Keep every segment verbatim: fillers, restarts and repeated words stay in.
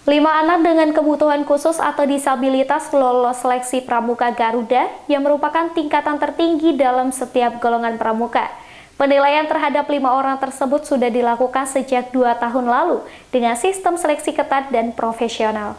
Lima anak dengan kebutuhan khusus atau disabilitas lolos seleksi Pramuka Garuda yang merupakan tingkatan tertinggi dalam setiap golongan pramuka. Penilaian terhadap lima orang tersebut sudah dilakukan sejak dua tahun lalu dengan sistem seleksi ketat dan profesional.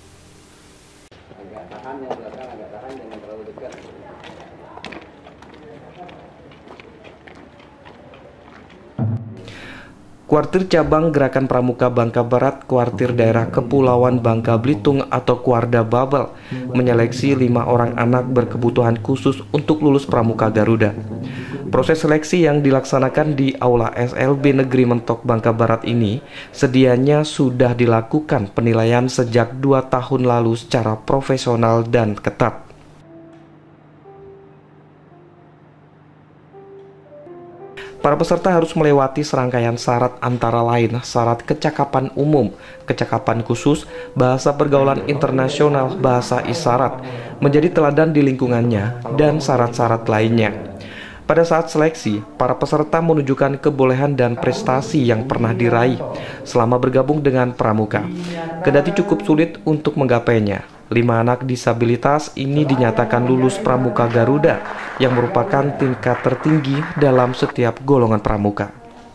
Kuartir Cabang Gerakan Pramuka Bangka Barat, Kuartir Daerah Kepulauan Bangka Belitung atau Kuarda Babel, menyeleksi lima orang anak berkebutuhan khusus untuk lulus Pramuka Garuda. Proses seleksi yang dilaksanakan di Aula S L B Negeri Mentok Bangka Barat ini sedianya sudah dilakukan penilaian sejak dua tahun lalu secara profesional dan ketat. Para peserta harus melewati serangkaian syarat antara lain syarat kecakapan umum, kecakapan khusus, bahasa pergaulan internasional, bahasa isyarat, menjadi teladan di lingkungannya, dan syarat-syarat lainnya. Pada saat seleksi, para peserta menunjukkan kebolehan dan prestasi yang pernah diraih selama bergabung dengan Pramuka. Kendati cukup sulit untuk menggapainya, lima anak disabilitas ini dinyatakan lulus Pramuka Garuda yang merupakan tingkat tertinggi dalam setiap golongan pramuka.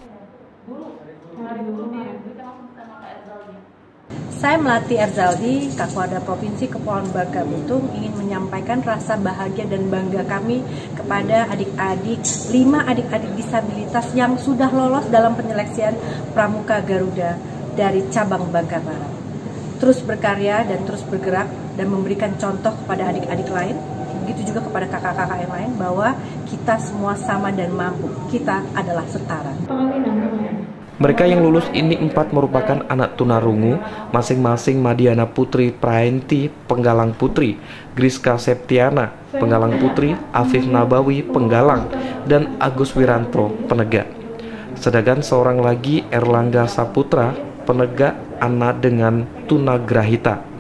Saya Melati Erzaldi, Kapolda Provinsi Kepulauan Bangka Belitung, ingin menyampaikan rasa bahagia dan bangga kami kepada adik-adik, lima adik-adik disabilitas yang sudah lolos dalam penyeleksian Pramuka Garuda dari cabang Bangka Barat. Terus berkarya dan terus bergerak dan memberikan contoh kepada adik-adik lain, begitu juga kepada kakak-kakak yang lain, bahwa kita semua sama dan mampu, kita adalah setara. Mereka yang lulus ini empat merupakan anak tunarungu, masing-masing Madiana Putri Praenti, Penggalang Putri, Griska Septiana, Penggalang Putri, Afif Nabawi, Penggalang, dan Agus Wiranto, Penegak. Sedangkan seorang lagi Erlangga Saputra, Penegak, anak dengan tunagrahita.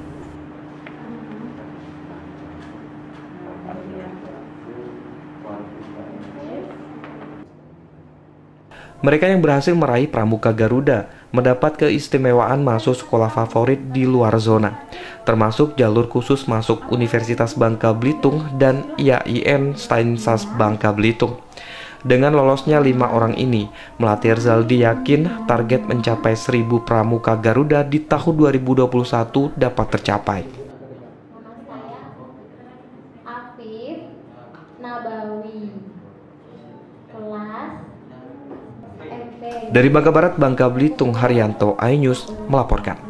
Mereka yang berhasil meraih Pramuka Garuda mendapat keistimewaan masuk sekolah favorit di luar zona, termasuk jalur khusus masuk Universitas Bangka Belitung dan I A I N Steinsas Bangka Belitung. Dengan lolosnya lima orang ini, Melati Erzaldi yakin target mencapai seribu Pramuka Garuda di tahun dua ribu dua puluh satu dapat tercapai. Afif Nabawi, kelas Dari Bangka Barat, Bangka Belitung, Haryanto, iNews melaporkan.